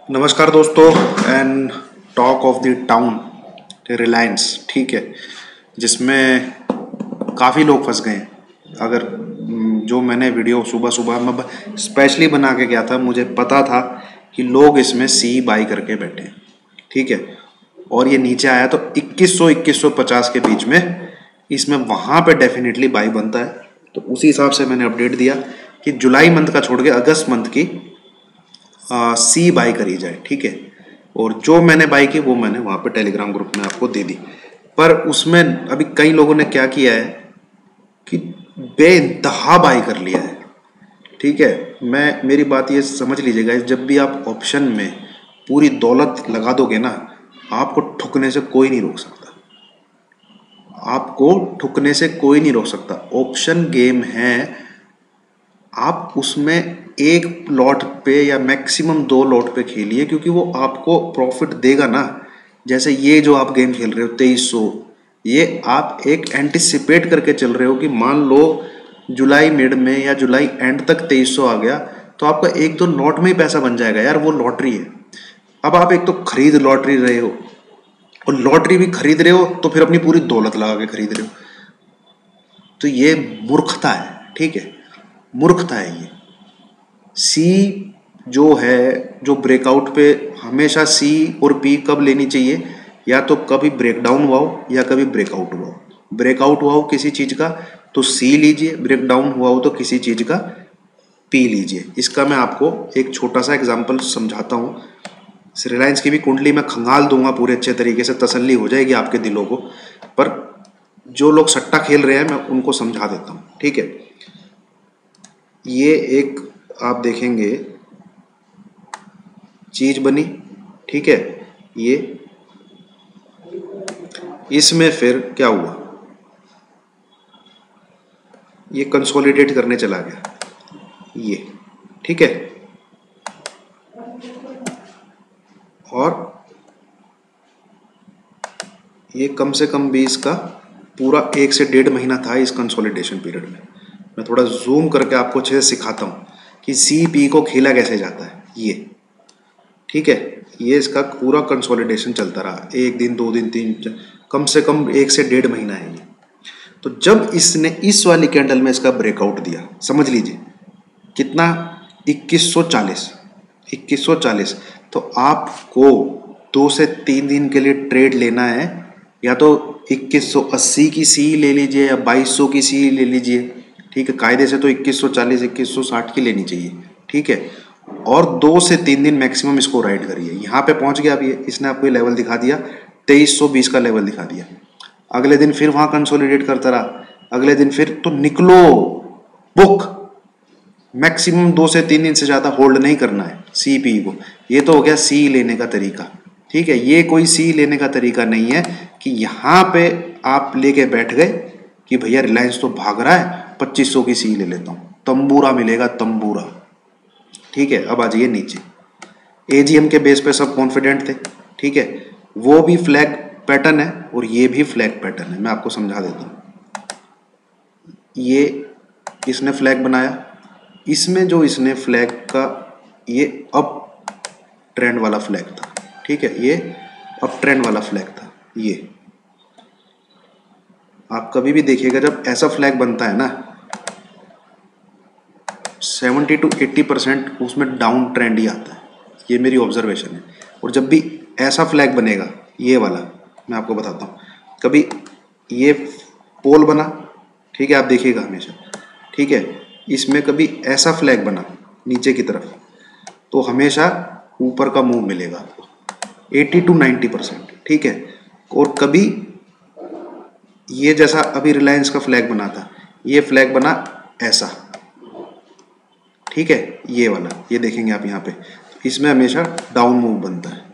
नमस्कार दोस्तों and talk of the town Reliance, ठीक है, जिसमें काफ़ी लोग फंस गए हैं। अगर जो मैंने वीडियो सुबह सुबह में स्पेशली बना के गया था, मुझे पता था कि लोग इसमें सी बाई करके बैठे हैं, ठीक है, और ये नीचे आया तो 2150 के बीच में इसमें वहाँ पे डेफिनेटली बाई बनता है। तो उसी हिसाब से मैंने अपडेट दिया कि जुलाई मंथ का छोड़ के अगस्त मंथ की सी बाई करी जाए, ठीक है। और जो मैंने बाई की वो मैंने वहाँ पे टेलीग्राम ग्रुप में आपको दे दी। पर उसमें अभी कई लोगों ने क्या किया है कि बेइंतहा बाई कर लिया है, ठीक है। मेरी बात ये समझ लीजिएगा, जब भी आप ऑप्शन में पूरी दौलत लगा दोगे ना, आपको ठुकने से कोई नहीं रोक सकता। आपको ठुकने से कोई नहीं रोक सकता। ऑप्शन गेम है, आप उसमें एक लॉट पे या मैक्सिमम 2 लॉट पे खेलिए, क्योंकि वो आपको प्रॉफिट देगा ना। जैसे ये जो आप गेम खेल रहे हो 2300, ये आप एक एंटिसिपेट करके चल रहे हो कि मान लो जुलाई मिड में या जुलाई एंड तक 2300 आ गया तो आपका 1-2 लॉट में ही पैसा बन जाएगा यार, वो लॉटरी है। अब आप एक तो खरीद लॉटरी रहे हो, और लॉटरी भी खरीद रहे हो तो फिर अपनी पूरी दौलत लगा के खरीद रहे हो, तो ये मूर्खता है, ठीक है, मूर्खता है ये। सी जो है, जो ब्रेकआउट पे हमेशा सी और पी कब लेनी चाहिए, या तो कभी ब्रेकडाउन हुआ हो या कभी ब्रेकआउट हुआ हो। ब्रेकआउट हुआ हो किसी चीज़ का तो सी लीजिए, ब्रेकडाउन हुआ हो तो किसी चीज़ का पी लीजिए। इसका मैं आपको एक छोटा सा एग्जांपल समझाता हूँ। रिलायंस की भी कुंडली मैं खंगाल दूंगा पूरे अच्छे तरीके से, तसल्ली हो जाएगी आपके दिलों को। पर जो लोग सट्टा खेल रहे हैं मैं उनको समझा देता हूँ, ठीक है। ये एक आप देखेंगे चीज बनी, ठीक है। ये इसमें फिर क्या हुआ, ये कंसोलिडेट करने चला गया, ये, ठीक है। और ये कम से कम भी इसका पूरा 1 से 1.5 महीना था इस कंसोलिडेशन पीरियड में। मैं थोड़ा जूम करके आपको अच्छे से सिखाता हूँ कि सी पी को खेला कैसे जाता है, ये, ठीक है। ये इसका पूरा कंसोलिडेशन चलता रहा, 1 दिन 2 दिन 3, कम से कम 1 से 1.5 महीना है ये। तो जब इसने इस वाली कैंडल में इसका ब्रेकआउट दिया, समझ लीजिए कितना, 2140, तो आपको 2 से 3 दिन के लिए ट्रेड लेना है, या तो 2180 की सी ले लीजिए या 2200 की सी ले लीजिए, ठीक है। कायदे से तो 2140 2160 की लेनी चाहिए, ठीक है। और 2 से 3 दिन मैक्सिमम इसको राइड करिए। यहाँ पे पहुंच गया अभी, इसने आपको लेवल दिखा दिया, 2320 का लेवल दिखा दिया। अगले दिन फिर वहां कंसोलिडेट करता रहा, अगले दिन फिर, तो निकलो बुक। मैक्सिमम 2 से 3 दिन से ज्यादा होल्ड नहीं करना है सी पी को। ये तो हो गया सी लेने का तरीका, ठीक है। ये कोई सी लेने का तरीका नहीं है कि यहाँ पे आप लेके बैठ गए कि भैया रिलायंस तो भाग रहा है, 2500 की सी ले लेता हूँ, तंबूरा मिलेगा, तंबूरा, ठीक है। अब आ जाइए नीचे, एजीएम के बेस पे सब कॉन्फिडेंट थे, ठीक है। वो भी फ्लैग पैटर्न है और ये भी फ्लैग पैटर्न है, मैं आपको समझा देता हूँ। ये इसने फ्लैग बनाया, इसमें जो इसने फ्लैग का, ये अप ट्रेंड वाला फ्लैग था, ठीक है, ये अप ट्रेंड वाला फ्लैग था। ये आप कभी भी देखिएगा जब ऐसा फ्लैग बनता है ना, 70 to 80% उसमें डाउन ट्रेंड ही आता है, ये मेरी ऑब्जर्वेशन है। और जब भी ऐसा फ्लैग बनेगा, ये वाला मैं आपको बताता हूँ, कभी ये पोल बना, ठीक है, आप देखिएगा हमेशा, ठीक है, इसमें कभी ऐसा फ्लैग बना नीचे की तरफ, तो हमेशा ऊपर का मूव मिलेगा आपको 80 to 90%, ठीक है। और कभी ये जैसा अभी रिलायंस का फ्लैग बना था, ये फ्लैग बना ऐसा, ठीक है, ये वाला, ये देखेंगे आप यहाँ पे, इसमें हमेशा डाउन मूव बनता है।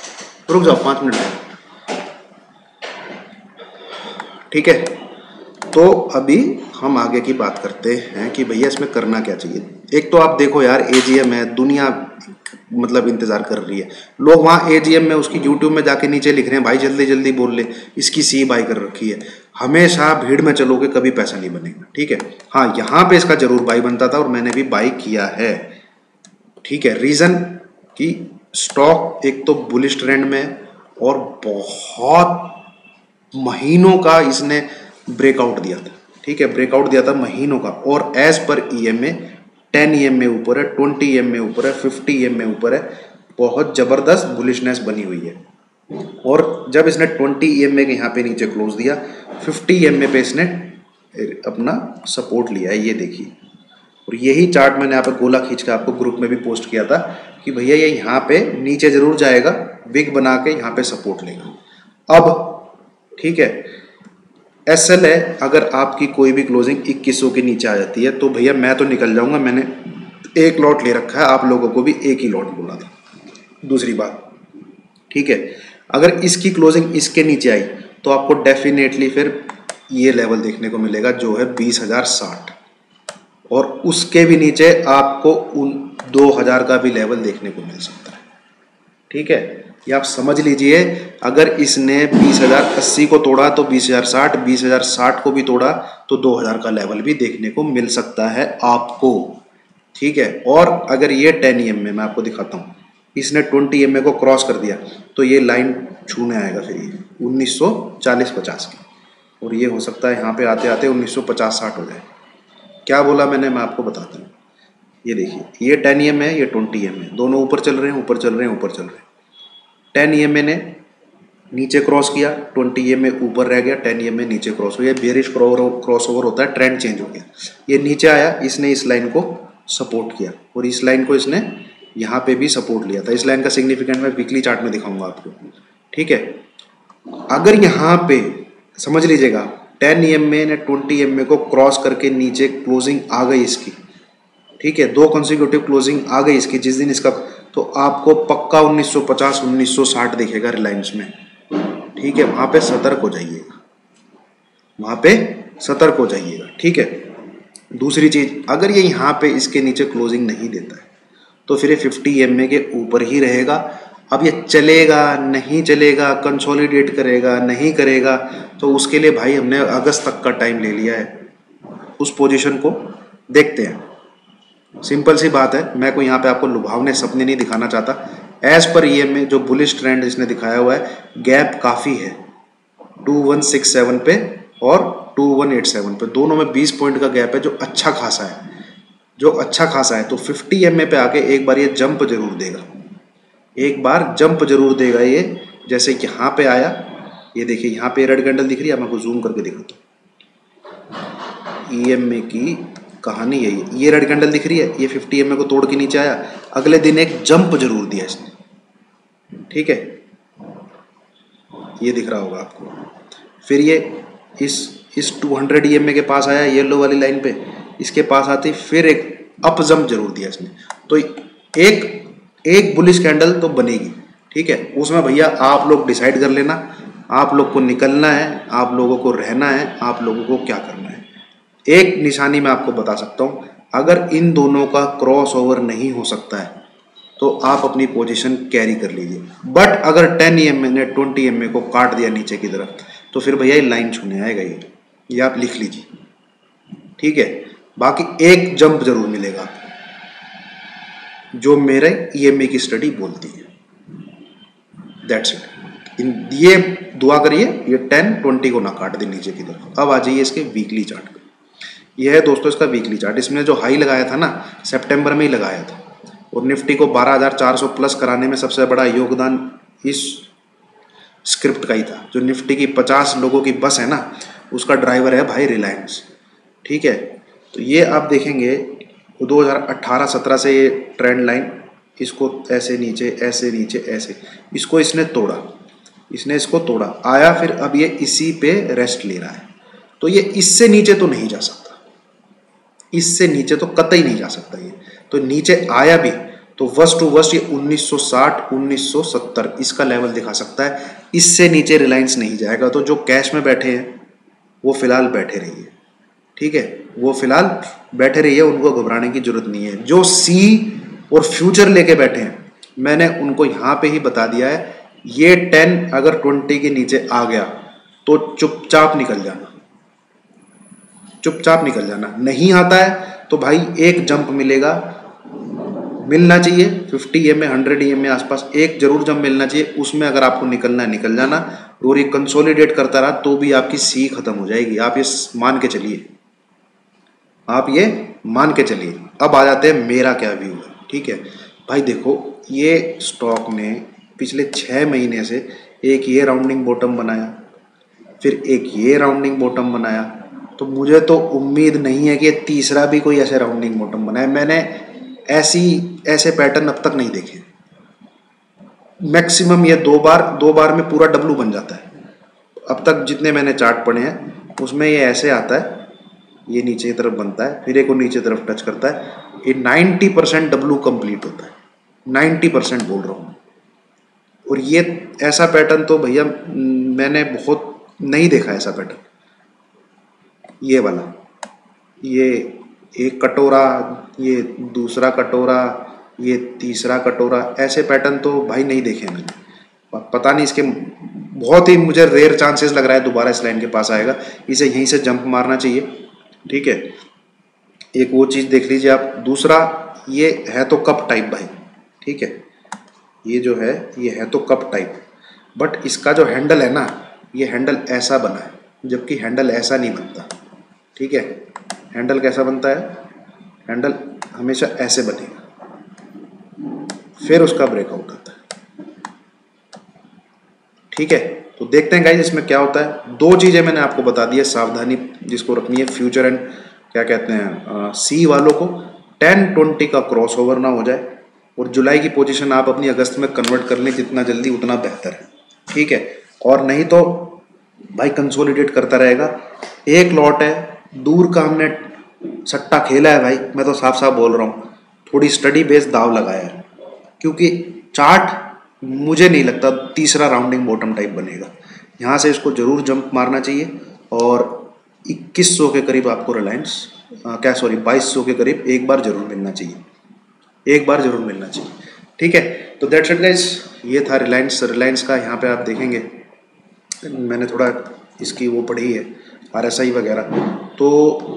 रुक जाओ 5 मिनट, ठीक है। तो अभी हम आगे की बात करते हैं कि भैया इसमें करना क्या चाहिए। एक तो आप देखो यार, एजीएम है, दुनिया मतलब इंतजार कर रही है, लोग वहाँ एजीएम में उसकी यूट्यूब में जाके नीचे लिख रहे हैं भाई जल्दी जल्दी बोल ले, इसकी सी बाई कर रखी है। हमेशा भीड़ में चलोगे कभी पैसा नहीं बनेगा, ठीक है। हाँ, यहाँ पे इसका जरूर बाई बनता था और मैंने भी बाई किया है, ठीक है। रीजन कि स्टॉक एक तो बुलिश ट्रेंड में है और बहुत महीनों का इसने ब्रेकआउट दिया था, ठीक है, ब्रेकआउट दिया था महीनों का। और एज पर ईएमए 10 ईएमए ऊपर है, 20 ईएमए ऊपर है, 50 ईएमए ऊपर है, बहुत जबरदस्त बुलिशनेस बनी हुई है। और जब इसने 20 ईएमए के यहाँ पे नीचे क्लोज दिया, 50 ईएमए पे इसने अपना सपोर्ट लिया है, ये देखिए। और यही चार्ट मैंने यहाँ पे गोला खींच के आपको ग्रुप में भी पोस्ट किया था कि भैया ये यहाँ पे नीचे जरूर जाएगा, विग बना के यहाँ पे सपोर्ट लेगा। अब ठीक है, एसएल है, अगर आपकी कोई भी क्लोजिंग 2100 के नीचे आ जाती है तो भैया मैं तो निकल जाऊंगा, मैंने एक लॉट ले रखा है, आप लोगों को भी एक ही लॉट बोला था। दूसरी बात, ठीक है, अगर इसकी क्लोजिंग इसके नीचे आई तो आपको डेफिनेटली फिर ये लेवल देखने को मिलेगा जो है 20,060, और उसके भी नीचे आपको 2,000 का भी लेवल देखने को मिल सकता है, ठीक है। ये आप समझ लीजिए, अगर इसने 20,080 को तोड़ा तो 20,060, 20,060 को भी तोड़ा तो 2,000 का लेवल भी देखने को मिल सकता है आपको, ठीक है। और अगर ये 10 EMA मैं आपको दिखाता हूँ, इसने 20 EMA को क्रॉस कर दिया तो ये लाइन छूने आएगा फिर ये 1940-50 की, और ये हो सकता है यहाँ पे आते आते 1950-60 हो जाए। क्या बोला मैंने, मैं आपको बताता हूँ। ये देखिए, ये 10 EMA है, ये 20 EMA, दोनों ऊपर चल रहे हैं, ऊपर चल रहे हैं, ऊपर चल रहे हैं। 10 EMA ने नीचे क्रॉस किया, 20 EMA ऊपर रह गया, 10 EMA नीचे क्रॉस हो गया, बेरिश क्रॉसओवर होता है, ट्रेंड चेंज हो गया। ये नीचे आया, इसने इस लाइन को सपोर्ट किया और इस लाइन को इसने यहाँ पे भी सपोर्ट लिया था। इस लाइन का सिग्निफिकेंट मैं वीकली चार्ट में दिखाऊंगा आपको, ठीक है। अगर यहाँ पे समझ लीजिएगा 10 EMA ने 20 EMA को क्रॉस करके नीचे क्लोजिंग आ गई इसकी, ठीक है, 2 कंसेक्यूटिव क्लोजिंग आ गई इसकी जिस दिन इसका, तो आपको पक्का 1950-1960 दिखेगा रिलायंस में, ठीक है। वहां पे सतर्क हो जाइएगा, वहां पे सतर्क हो जाइएगा, ठीक है। दूसरी चीज, अगर ये यहाँ पे इसके नीचे क्लोजिंग नहीं देता है तो फिर ये 50 EMA के ऊपर ही रहेगा। अब ये चलेगा नहीं चलेगा, कंसोलिडेट करेगा नहीं करेगा, तो उसके लिए भाई हमने अगस्त तक का टाइम ले लिया है, उस पोजीशन को देखते हैं। सिंपल सी बात है, मैं कोई यहाँ पे आपको लुभावने सपने नहीं दिखाना चाहता। एज पर EMA जो बुलिश ट्रेंड इसने दिखाया हुआ है, गैप काफ़ी है 2167 पे और 2187 पे, दोनों में 20 पॉइंट का गैप है जो अच्छा खासा है, जो अच्छा खासा है। तो 50 EMA पे आके एक बार ये जंप जरूर देगा, एक बार जंप जरूर देगा ये, जैसे यहाँ पे आया, ये देखिए यहाँ पे रेड कैंडल दिख रही है, मैं आपको जूम करके दिखाता हूँ। EMA की कहानी यही है, ये रेड कैंडल दिख रही है, ये 50 EMA को तोड़ के नीचे आया, अगले दिन एक जंप जरूर दिया इसने, ठीक है, ये दिख रहा होगा आपको। फिर ये इस 200 EMA के पास आया, येलो वाली लाइन पे, इसके पास आते फिर एक अप जंप जरूर दिया इसने। तो एक बुलिश कैंडल तो बनेगी, ठीक है। उसमें भैया आप लोग डिसाइड कर लेना, आप लोग को निकलना है, आप लोगों को रहना है, आप लोगों को क्या करना है। एक निशानी मैं आपको बता सकता हूं, अगर इन दोनों का क्रॉस ओवर नहीं हो सकता है तो आप अपनी पोजीशन कैरी कर लीजिए। बट अगर 10 EMA ने 20 EMA को काट दिया नीचे की तरफ तो फिर भैया ये लाइन छूने आएगा, ये आप लिख लीजिए, ठीक है। बाकी एक जंप जरूर मिलेगा आपको, जो मेरे EMA की स्टडी बोलती है। That's it. ये दुआ करिए ये 10-20 को ना काट दे नीचे की तरफ। अब आ जाइए इसके वीकली चार्ट पे। यह है दोस्तों इसका वीकली चार्ट। इसमें जो हाई लगाया था ना, सितंबर में ही लगाया था, और निफ्टी को 12,400 प्लस कराने में सबसे बड़ा योगदान इस स्क्रिप्ट का ही था। जो निफ्टी की 50 लोगों की बस है ना, उसका ड्राइवर है भाई रिलायंस, ठीक है। तो ये आप देखेंगे 2018-17 से ये ट्रेंड लाइन, इसको ऐसे नीचे ऐसे नीचे ऐसे, इसको इसने तोड़ा, इसने इसको तोड़ा, आया, फिर अब ये इसी पे रेस्ट ले रहा है। तो ये इससे नीचे तो नहीं जा सकता, इससे नीचे तो कतई नहीं जा सकता ये। तो नीचे आया भी तो वर्स्ट टू वर्स्ट ये 1960-1970 इसका लेवल दिखा सकता है, इससे नीचे रिलायंस नहीं जाएगा। तो जो कैश में बैठे हैं वो फिलहाल बैठे रहिए, ठीक है, वो फिलहाल बैठे रहिए, उनको घबराने की जरूरत नहीं है। जो सी और फ्यूचर लेके बैठे हैं, मैंने उनको यहाँ पे ही बता दिया है, ये 10 अगर 20 के नीचे आ गया तो चुपचाप निकल जाना, चुपचाप निकल जाना। नहीं आता है तो भाई एक जंप मिलेगा, मिलना चाहिए 50 EMA 100 EMA आसपास एक जरूर जंप मिलना चाहिए, उसमें अगर आपको निकलना है निकल जाना। और ये कंसोलिडेट करता रहा तो भी आपकी सी खत्म हो जाएगी, आप ये मान के चलिए, आप ये मान के चलिए। अब आ जाते हैं मेरा क्या व्यू है, ठीक है भाई। देखो ये स्टॉक ने पिछले 6 महीने से एक ये राउंडिंग बॉटम बनाया, फिर एक ये राउंडिंग बॉटम बनाया, तो मुझे तो उम्मीद नहीं है कि तीसरा भी कोई ऐसे राउंडिंग बॉटम बनाए। मैंने ऐसे पैटर्न अब तक नहीं देखे। मैक्सिमम ये दो बार में पूरा डब्लू बन जाता है। अब तक जितने मैंने चार्ट पढ़े हैं उसमें ये ऐसे आता है, ये नीचे की तरफ बनता है, फिर एक और नीचे तरफ टच करता है, ये 90% डब्लू कंप्लीट होता है, 90% बोल रहा हूँ। और ये ऐसा पैटर्न तो भैया मैंने बहुत नहीं देखा ऐसा पैटर्न। ये वाला, ये एक कटोरा, ये दूसरा कटोरा, ये तीसरा कटोरा, ऐसे पैटर्न तो भाई नहीं देखे मैंने। पता नहीं, इसके बहुत ही मुझे रेयर चांसेस लग रहा है दोबारा इस लाइन के पास आएगा। इसे यहीं से जंप मारना चाहिए, ठीक है। एक वो चीज़ देख लीजिए आप। दूसरा, ये है तो कप टाइप भाई, ठीक है, ये जो है ये है तो कप टाइप, बट इसका जो हैंडल है ना, ये हैंडल ऐसा बना है, जबकि हैंडल ऐसा नहीं बनता, ठीक है। हैंडल कैसा बनता है? हैंडल हमेशा ऐसे बनेगा, फिर उसका ब्रेकआउट आता है, ठीक है। तो देखते हैं गाइस इसमें क्या होता है। दो चीज़ें मैंने आपको बता दी है, सावधानी जिसको रखनी है फ्यूचर एंड क्या कहते हैं सी वालों को, 10-20 का क्रॉस ओवर ना हो जाए, और जुलाई की पोजीशन आप अपनी अगस्त में कन्वर्ट कर लें, जितना जल्दी उतना बेहतर है, ठीक है। और नहीं तो भाई कंसोलिडेट करता रहेगा। एक लॉट है दूर का, हमने सट्टा खेला है भाई, मैं तो साफ साफ बोल रहा हूँ, थोड़ी स्टडी बेस्ड दाव लगाया है, क्योंकि चार्ट मुझे नहीं लगता तीसरा राउंडिंग बॉटम टाइप बनेगा। यहाँ से इसको जरूर जंप मारना चाहिए, और 2100 के करीब आपको रिलायंस 2200 के करीब एक बार जरूर मिलना चाहिए, एक बार जरूर मिलना चाहिए, ठीक है। तो दैट्स इट गाइस, ये था रिलायंस का। यहाँ पे आप देखेंगे मैंने थोड़ा इसकी वो पढ़ी है RSI वगैरह, तो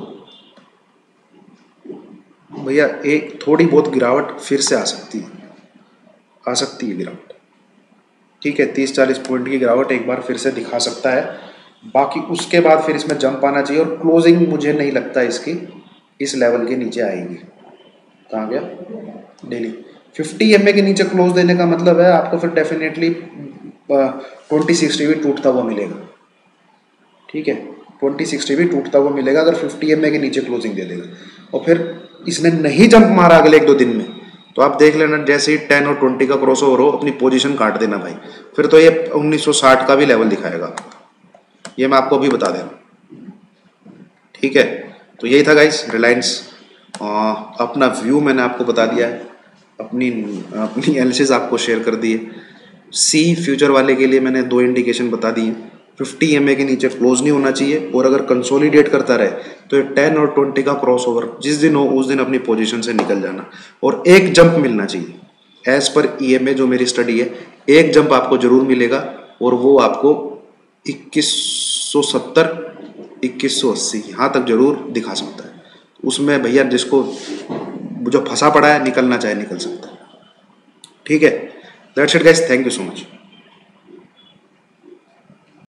भैया एक थोड़ी बहुत गिरावट फिर से आ सकती है गिरावट, ठीक है। 30-40 पॉइंट की गिरावट एक बार फिर से दिखा सकता है। बाकी उसके बाद फिर इसमें जंप आना चाहिए, और क्लोजिंग मुझे नहीं लगता इसकी इस लेवल के नीचे आएगी। कहाँ गया? डेली 50 EMA के नीचे क्लोज देने का मतलब है आपको फिर डेफिनेटली 2060 भी टूटता हुआ मिलेगा, ठीक है। 2060 भी टूटता हुआ मिलेगा अगर 50 EMA के नीचे क्लोजिंग दे देगा। और फिर इसने नहीं जंप मारा अगले 1-2 दिन में, तो आप देख लेना जैसे ही 10 और 20 का क्रॉस ओवर हो, अपनी पोजीशन काट देना भाई, फिर तो ये 1960 का भी लेवल दिखाएगा, ये मैं आपको अभी बता दे रहा हूँ, ठीक है। तो यही था गाइस रिलायंस, अपना व्यू मैंने आपको बता दिया है, अपनी एनालिसिस आपको शेयर कर दी है। सी फ्यूचर वाले के लिए मैंने 2 इंडिकेशन बता दी हैं। 50 EMA के नीचे क्लोज नहीं होना चाहिए, और अगर कंसोलिडेट करता रहे तो ये 10 और 20 का क्रॉस ओवर जिस दिन हो उस दिन अपनी पोजीशन से निकल जाना, और एक जंप मिलना चाहिए। एज पर EMA जो मेरी स्टडी है, एक जंप आपको जरूर मिलेगा, और वो आपको 2170 2180 यहाँ तक जरूर दिखा सकता है। उसमें भैया जिसको जो फंसा पड़ा है निकलना चाहे निकल सकता है, ठीक है। That's it guys, thank you so much.